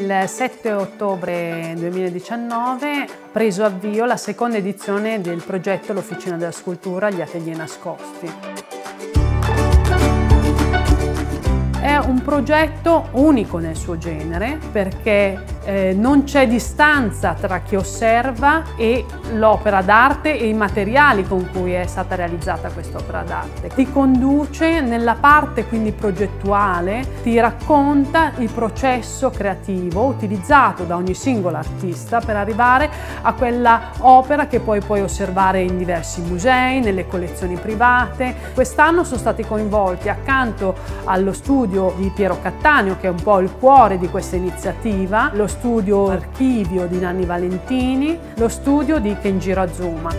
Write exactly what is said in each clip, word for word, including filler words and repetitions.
Il sette ottobre duemiladiciannove ha preso avvio la seconda edizione del progetto L'Officina della Scultura, gli Atelier Nascosti. È un progetto unico nel suo genere perché eh, non c'è distanza tra chi osserva e l'opera d'arte e i materiali con cui è stata realizzata quest'opera d'arte. Ti conduce nella parte quindi progettuale, ti racconta il processo creativo utilizzato da ogni singolo artista per arrivare a quella opera che poi puoi osservare in diversi musei, nelle collezioni private. Quest'anno sono stati coinvolti accanto allo studio di Piero Cattaneo, che è un po' il cuore di questa iniziativa, lo studio archivio di Nanni Valentini, lo studio di Kenjiro Azuma.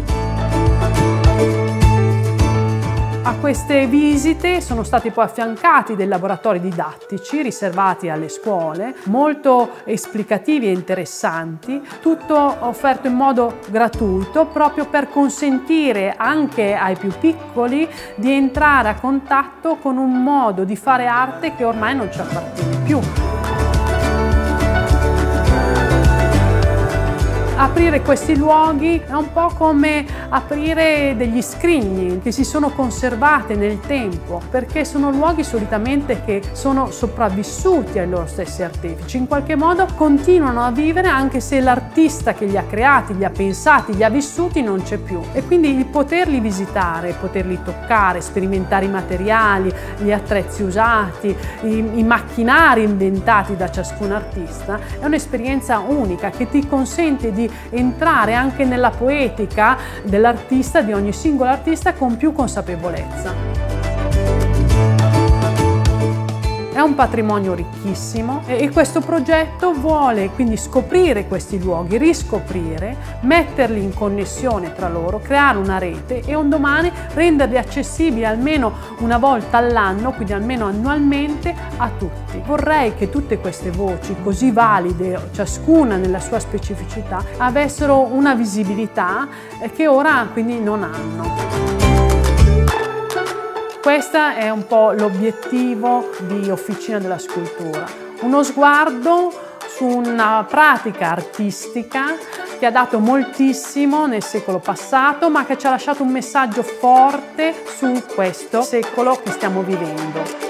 A queste visite sono stati poi affiancati dei laboratori didattici riservati alle scuole, molto esplicativi e interessanti, tutto offerto in modo gratuito proprio per consentire anche ai più piccoli di entrare a contatto con un modo di fare arte che ormai non ci appartiene più. Aprire questi luoghi è un po' come aprire degli scrigni che si sono conservati nel tempo, perché sono luoghi solitamente che sono sopravvissuti ai loro stessi artefici, in qualche modo continuano a vivere anche se l'artista che li ha creati, li ha pensati, li ha vissuti non c'è più. E quindi il poterli visitare, poterli toccare, sperimentare i materiali, gli attrezzi usati, i, i macchinari inventati da ciascun artista, è un'esperienza unica che ti consente di entrare anche nella poetica dell'artista, di ogni singolo artista, con più consapevolezza. È un patrimonio ricchissimo e questo progetto vuole quindi scoprire questi luoghi, riscoprire, metterli in connessione tra loro, creare una rete e un domani renderli accessibili almeno una volta all'anno, quindi almeno annualmente, a tutti. Vorrei che tutte queste voci così valide, ciascuna nella sua specificità, avessero una visibilità che ora quindi non hanno. Questo è un po' l'obiettivo di Officina della Scultura, uno sguardo su una pratica artistica che ha dato moltissimo nel secolo passato, ma che ci ha lasciato un messaggio forte su questo secolo che stiamo vivendo.